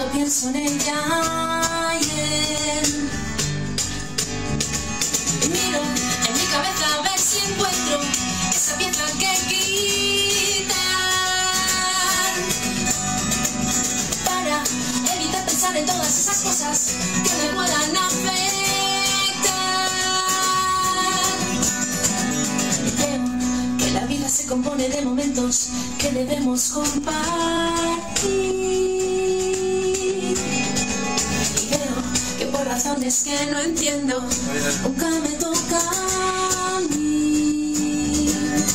cuando pienso en ella. Y miro en mi cabeza a ver si encuentro esa pieza que quitar para evitar pensar en todas esas cosas que me puedan afectar. Creo que la vida se compone de momentos que debemos compartir. Por razones que no entiendo, nunca me toca a mí.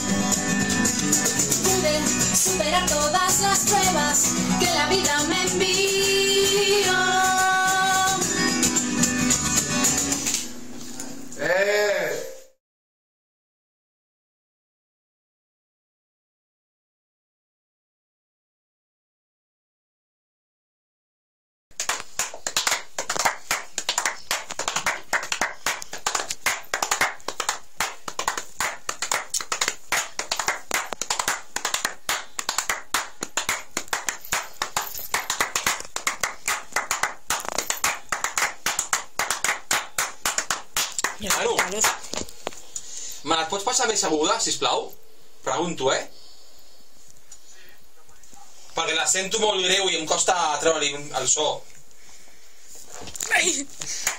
Pude superar todas las pruebas que la vida me envió. Manu, me les pots passar més aguda, sisplau? Pregunto, Perquè la sento molt greu i em costa treure-li el so. Ai.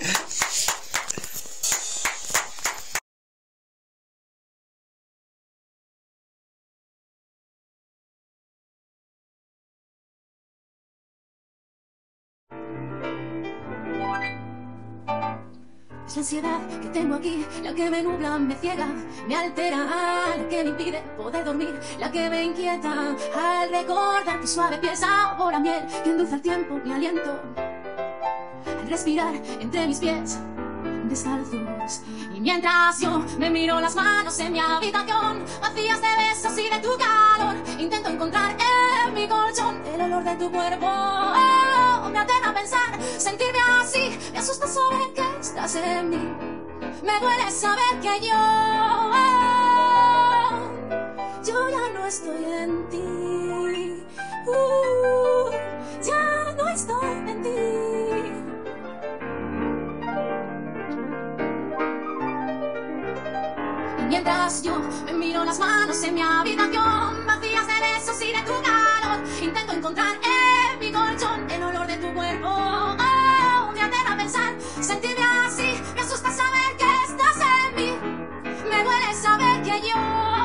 Es la ansiedad que tengo aquí, la que me nubla, me ciega, me altera, la que me impide poder dormir, la que me inquieta al recordar tu suave piel sabor a miel que endulza el tiempo, mi aliento, al respirar entre mis pies descalzos. Y mientras yo me miro las manos en mi habitación, vacías de besos y de tu calor, intento encontrar en mi colchón el olor de tu cuerpo. Me aterra pensar, sentirme así, me asusta saber que estás en mí, me duele saber que yo ya no estoy en ti, ya no estoy en ti. Y mientras yo me miro las manos en mi habitación, vacías de besos y de tu calor, intento encontrar en mi colchón el olor de tu cuerpo. Me aterra pensar, sentirme así, me asusta saber que estás en mí, me duele saber que yo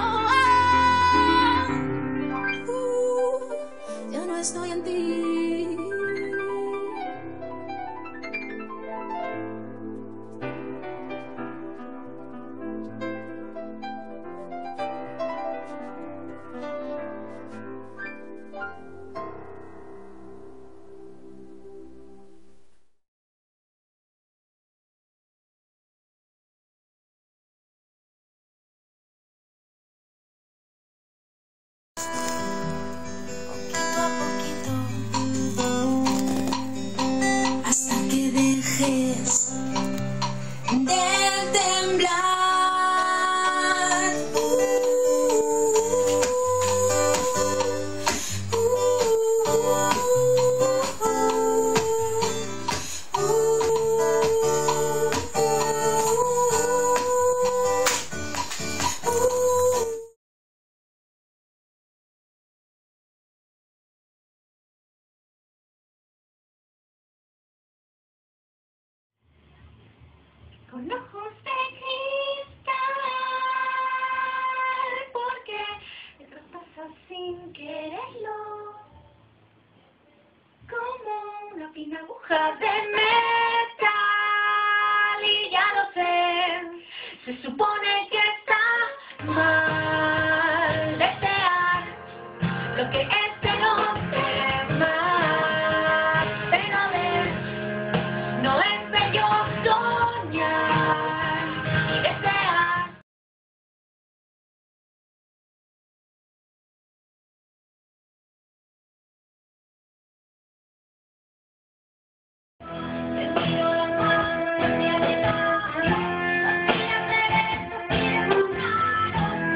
ya no estoy en ti. Del temblar, con ojos de cristal, porque me traspasas sin quererlo, como una fina aguja de metal, y ya lo sé, se supone que está mal desear lo que es de los demás, pero a ver, no es bello soñar y desear. Te miro las manos en mi arena, vacías de besos y de tus manos.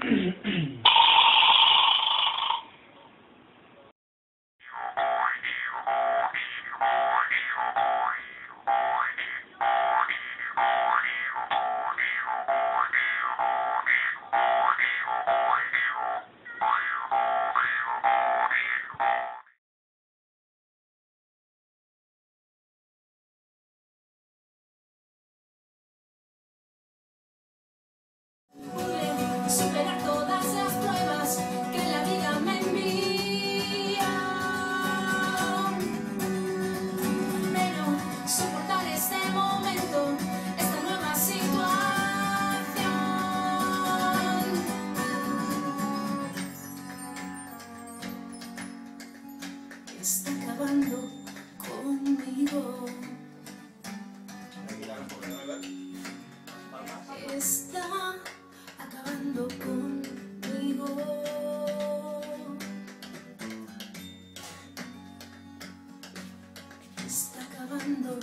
Superar todas las pruebas que la vida me envía, pero soportar este momento, esta nueva situación, está acabando conmigo. Está acabando conmigo. Está acabando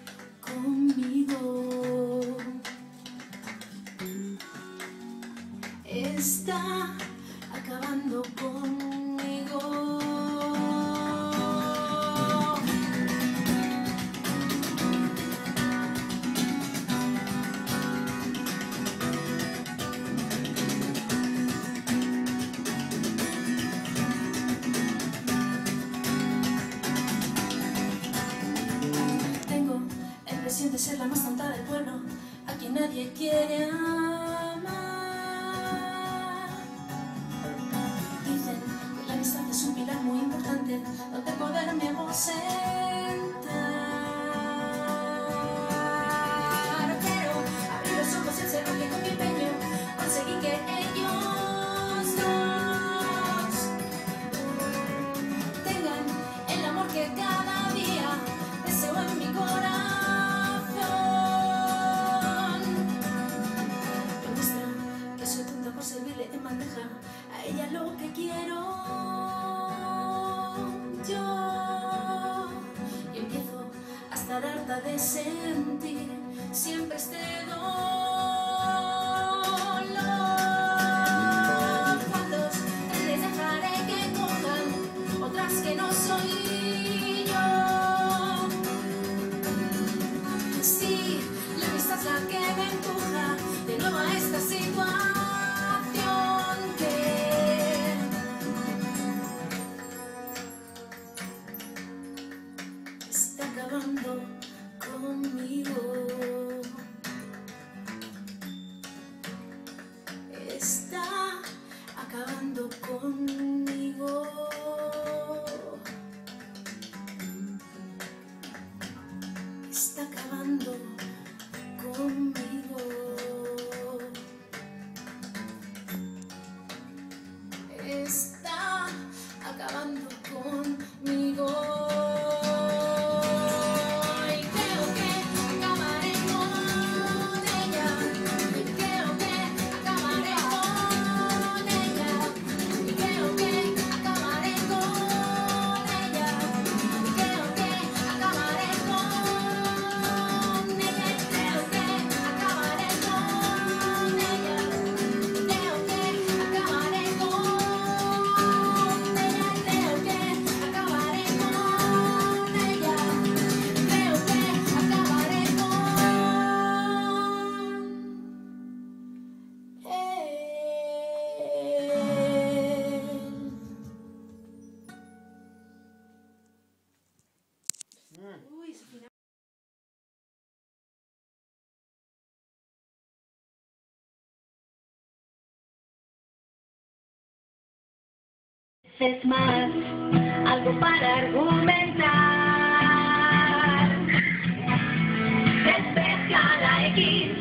conmigo. Está acabando conmigo. De ser la más tonta del pueblo, a quien nadie quiere amar. Dicen que la amistad es un pilar muy importante donde poderme ausentar, pero abrí los ojos y observo que con mi empeño conseguí que ellos dos tengan el amor que cada día deseo en mi corazón. Servirle en bandeja a ella lo que quiero yo, y empiezo a estar harta de sentir siempre este dolor. ¿Cuántos les dejaré que cojan otras que no soy yo? Sí, la amistad es la que me empuja de nuevo a esta situación. Está acabando conmigo. Está acabando conmigo. Está acabando conmigo. Está acabando conmigo. Es más, algo para argumentar. Despeja la X.